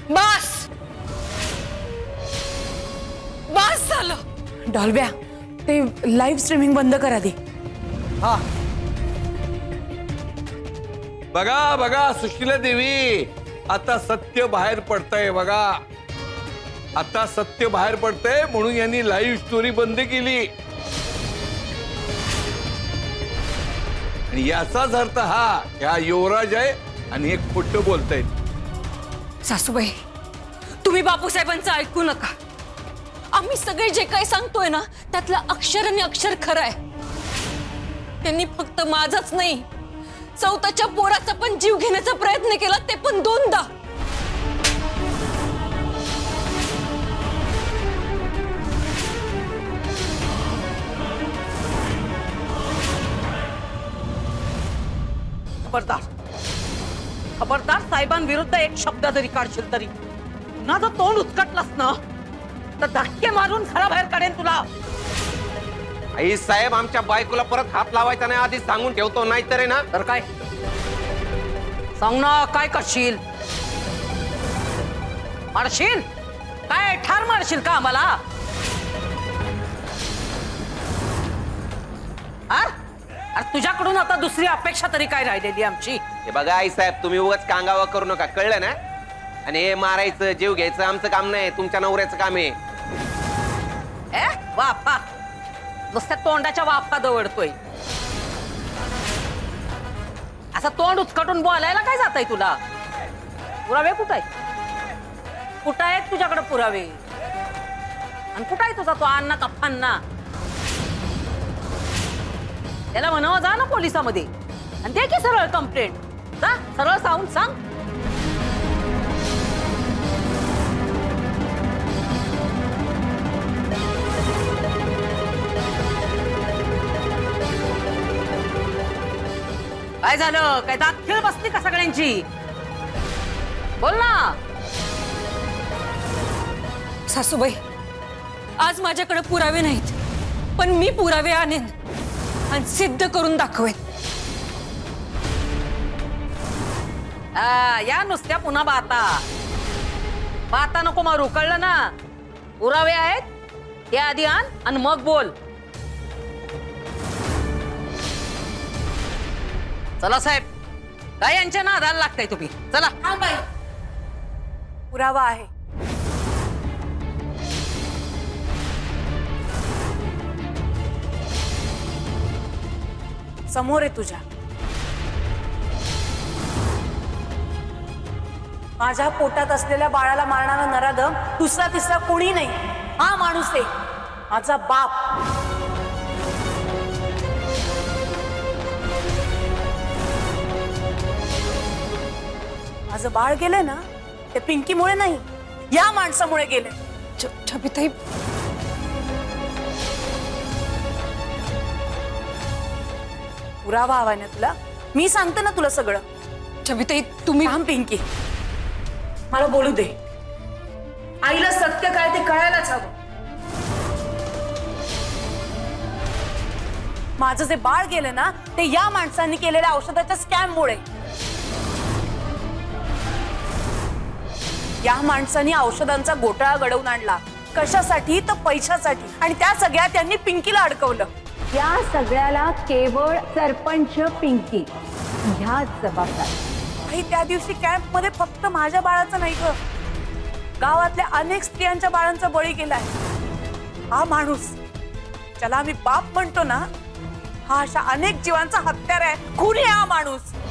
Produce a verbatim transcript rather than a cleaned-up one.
बस बस झालं। डॉल्ब्या, ते live streaming बंद करा दे। हा बघा बघा सुशीला देवी, आता सत्य बाहेर पडतंय बघा, आता सत्य बाहेर पडतंय म्हणून यांनी लाईव्ह स्टोरी बंद केली। आणि याचाच अर्थ हा या युवराज आहे आणि एक खोटं बोलतायत। सासूबाई, तुम्ही बापूसाहेबांचं ऐकू नका। आम्ही सगळे जे काही सांगतोय ना त्यातलं अक्षर आणि अक्षर खरं आहे। त्यांनी फक्त माझाच नाही, चौथाच्या पोराचा पण जीव घेण्याचा प्रयत्न केला, ते पण दोनदा। खबरदार खबरदार साहेबांविरुद्ध एक शब्द जरी काढशील तरी ना जर तोंड उचकटलास ना तर धक्के मारून घराबाहेर काढेन तुला। आई साहेब, आमच्या बायकोला परत हात लावायचा नाही आधीच सांगून ठेवतो, नाहीतर आहे ना। तर काय सांग ना, काय करशील? मारशील काय? ठार मारशील का आम्हाला? अरे तुझ्याकडून आता दुसरी अपेक्षा तरी काय राहिलेली आमची? हे बघा आई साहेब, तुम्ही उगाच कांगावा करू नका, कळलं ना? आणि हे मारायचं जीव घ्यायचं आमचं काम नाही, तुमच्या नवऱ्याचं काम आहे। ए वाफा, नुसत्या तोंडाच्या वाफा दवडतोय। असं तोंड उचकटून बोलायला काय जातंय तुला? पुरावे कुठं आहेत? कुठं आहेत तुझ्याकडे पुरावे? आणि कुठं आहे तुझा तो अण्णा का फन्ना? त्याला म्हणावं जा ना पोलिसामध्ये आणि दे की सरळ कंप्लेंट, जा सरळ सांगून सांग। काय झालं? काय दात खेळ बसली का सगळ्यांची? बोल ना। सासूबाई, आज माझ्याकडे पुरावे नाहीत, पण मी पुरावे आणेन आणि सिद्ध करून दाखवेन। या नुसत्या पुन्हा बाता बाता नको मारू, कळलं ना? पुरावे आहेत ते आधी आण आणि मग बोल। चला साहेब, काय यांच्या नादाला लागताय तुम्ही? चला। हा बाई, पुरावा आहे। समोर आहे तुझ्या। माझ्या पोटात असलेल्या बाळाला मारणारा नराधम दुसरा तिसरा कोणी नाही, हा माणूस आहे, माझा बाप। माझं बाळ गेलंय ना ते पिंकीमुळे नाही, या माणसामुळे गेलंय। छबिताई, पुरावा हवाय ना तुला? मी सांगते ना तुला सगळं। छबिताई, तुम्ही थांब पिंकी, मला बोलू दे। आईला सत्य काय ते कळायलाच हवं। माझं जे बाळ गेलं ना ते या माणसांनी केलेल्या औषधाच्या स्कॅम मुळे। या माणसांनी औषधांचा घोटाळा घडवून आणला, कशासाठी? तर पैशासाठी, आणि त्या सगळ्या त्यांनी पिंकीला अडकवलं। या सगळ्याला केवळ सरपंच पिंकी ह्याच जबाबदार। आई, त्या दिवशी कॅम्प मध्ये फक्त माझ्या बाळाचं नाही ग, गावातल्या अनेक स्त्रियांच्या बाळांचा बळी गेलाय। हा माणूस ज्याला आम्ही बाप म्हणतो ना, हा अशा अनेक जीवांचा हत्यार आहे, खून आहे हा माणूस।